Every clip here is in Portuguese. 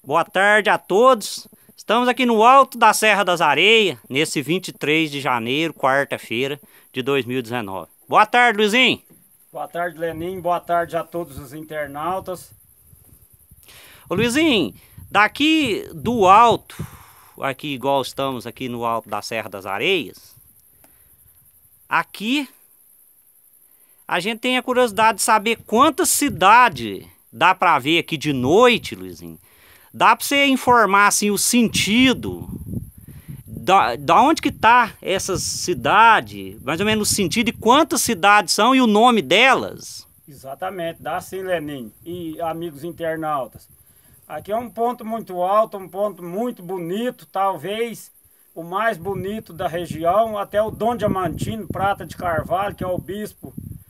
Boa tarde a todos. Estamos aqui no alto da Serra das Areias, nesse 23 de janeiro, quarta-feira de 2019. Boa tarde, Luizinho. Boa tarde, Lenin. Boa tarde a todos os internautas. Ô, Luizinho, daqui do alto, aqui igual estamos aqui no alto da Serra das Areias, aqui a gente tem a curiosidade de saber quantas cidades dá para ver aqui de noite, Luizinho. Dá para você informar assim o sentido da onde que tá essas cidades, mais ou menos o sentido de quantas cidades são e o nome delas? Exatamente, dá sim, Lenin e amigos internautas. Aqui é um ponto muito alto, um ponto muito bonito, talvez o mais bonito da região, até o Dom Diamantino Prata de Carvalho, que é o bispo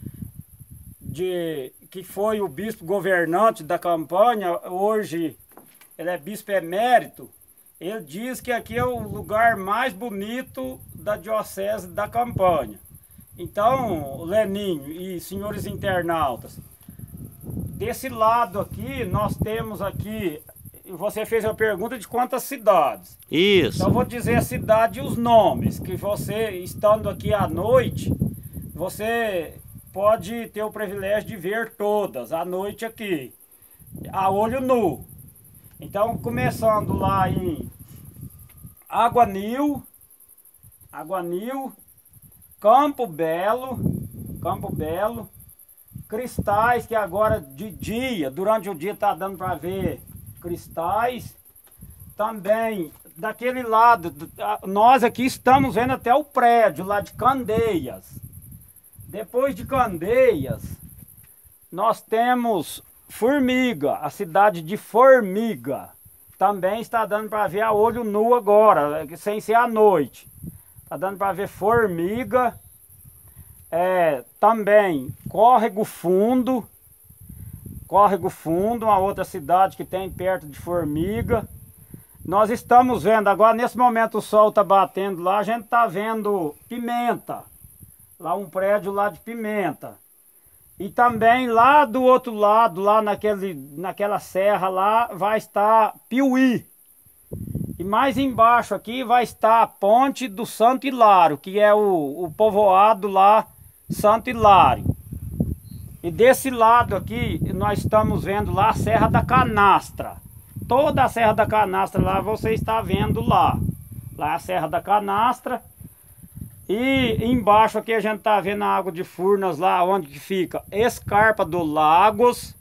que foi o bispo governante da campanha, hoje ele é bispo emérito. Ele diz que aqui é o lugar mais bonito da diocese da campanha. Então, Leninho e senhores internautas, desse lado aqui, nós temos aqui, você fez a pergunta de quantas cidades. Isso. Então, eu vou dizer a cidade e os nomes, que você, estando aqui à noite, você pode ter o privilégio de ver todas à noite aqui, a olho nu. Então, começando lá em Aguanil, Campo Belo, Cristais, que agora de dia, durante o dia está dando para ver Cristais. Também, daquele lado, nós aqui estamos vendo até o prédio lá de Candeias. Depois de Candeias, nós temos Formiga, a cidade de Formiga. Também está dando para ver a olho nu agora, sem ser à noite. Está dando para ver Formiga. Também Córrego Fundo, uma outra cidade que tem perto de Formiga. Nós estamos vendo, agora nesse momento o sol está batendo lá, a gente está vendo Pimenta. Lá um prédio lá de Pimenta. E também lá do outro lado, lá naquela serra lá, vai estar Piuí. E mais embaixo aqui vai estar a Ponte do Santo Hilário, que é o povoado lá, Santo Hilário. E desse lado aqui, nós estamos vendo lá a Serra da Canastra. Toda a Serra da Canastra lá, você está vendo lá. Lá é a Serra da Canastra. E embaixo aqui a gente está vendo a Água de Furnas lá, onde que fica Escarpa do Lagos.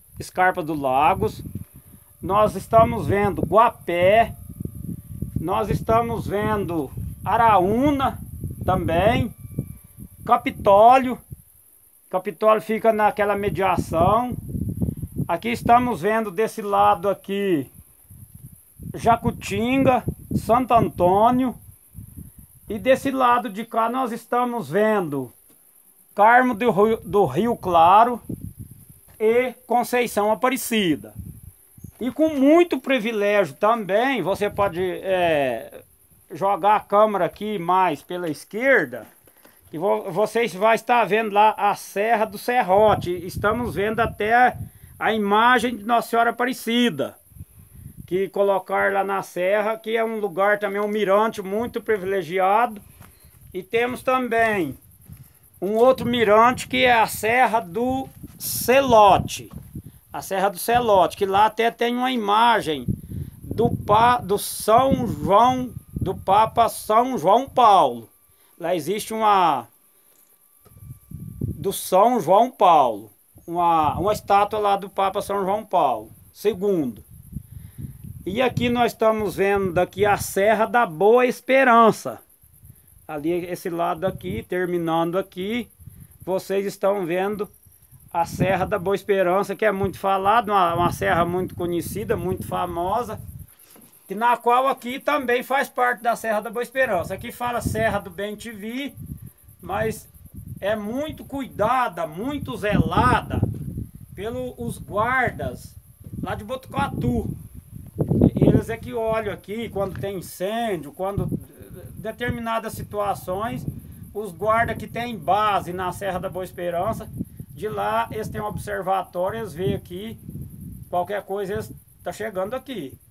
Nós estamos vendo Guapé. Nós estamos vendo Araúna também. Capitólio fica naquela mediação. Aqui estamos vendo desse lado aqui Jacutinga, Santo Antônio. E desse lado de cá nós estamos vendo Carmo do Rio Claro e Conceição Aparecida. E com muito privilégio também, você pode jogar a câmera aqui mais pela esquerda, que vocês vão estar vendo lá a Serra do Serrote. Estamos vendo até a imagem de Nossa Senhora Aparecida, que colocar lá na serra, que é um lugar também, um mirante muito privilegiado. E temos também um outro mirante, que é a Serra do Celote. A Serra do Celote, que lá até tem uma imagem do Papa São João Paulo. Lá existe do São João Paulo, uma estátua lá do Papa São João Paulo II. E aqui nós estamos vendo daqui a Serra da Boa Esperança. Ali, esse lado aqui, terminando aqui, vocês estão vendo a Serra da Boa Esperança, que é muito falada, uma serra muito conhecida, muito famosa, na qual aqui também faz parte da Serra da Boa Esperança. Aqui fala Serra do Bem-te-vi, mas é muito cuidada, muito zelada pelos guardas lá de Botucatu. Eles é que olham aqui quando tem incêndio, quando determinadas situações, os guardas que tem base na Serra da Boa Esperança, de lá eles têm um observatório, eles veem aqui, qualquer coisa eles estão chegando aqui.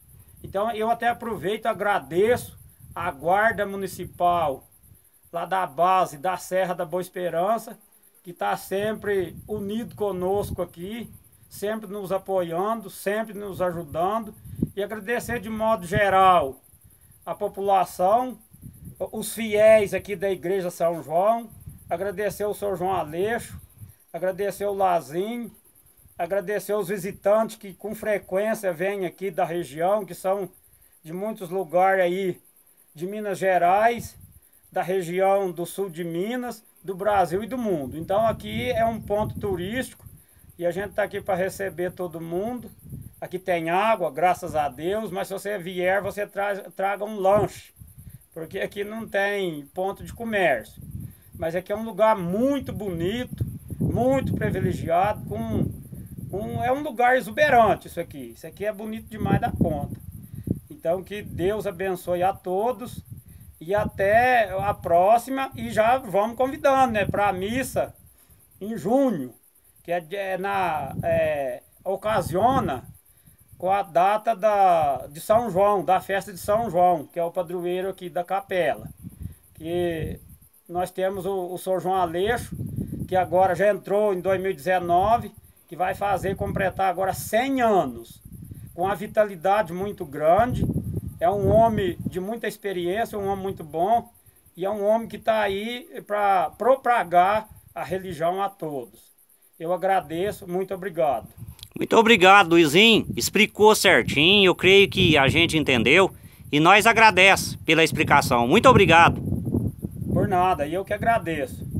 Então eu até aproveito e agradeço a Guarda Municipal lá da base da Serra da Boa Esperança, que está sempre unido conosco aqui, sempre nos apoiando, sempre nos ajudando, e agradecer de modo geral a população, os fiéis aqui da Igreja São João, agradecer o Sr. João Aleixo, agradecer o Lazinho, agradecer os visitantes que com frequência vêm aqui da região, que são de muitos lugares aí de Minas Gerais, da região do sul de Minas, do Brasil e do mundo. Então aqui é um ponto turístico e a gente está aqui para receber todo mundo. Aqui tem água, graças a Deus, mas se você vier, você traga um lanche, porque aqui não tem ponto de comércio. Mas aqui é um lugar muito bonito, muito privilegiado, é um lugar exuberante isso aqui. Isso aqui é bonito demais da conta. Então que Deus abençoe a todos e até a próxima. E já vamos convidando, né, para a missa em junho, que ocasiona com a data de São João, da festa de São João, que é o padroeiro aqui da capela. Que nós temos o Sr. João Aleixo, que agora já entrou em 2019, que vai completar agora 100 anos, com uma vitalidade muito grande. É um homem de muita experiência, um homem muito bom, e é um homem que está aí para propagar a religião a todos. Eu agradeço, muito obrigado. Muito obrigado, Luizinho. Explicou certinho, eu creio que a gente entendeu, e nós agradecemos pela explicação. Muito obrigado. Por nada, eu que agradeço.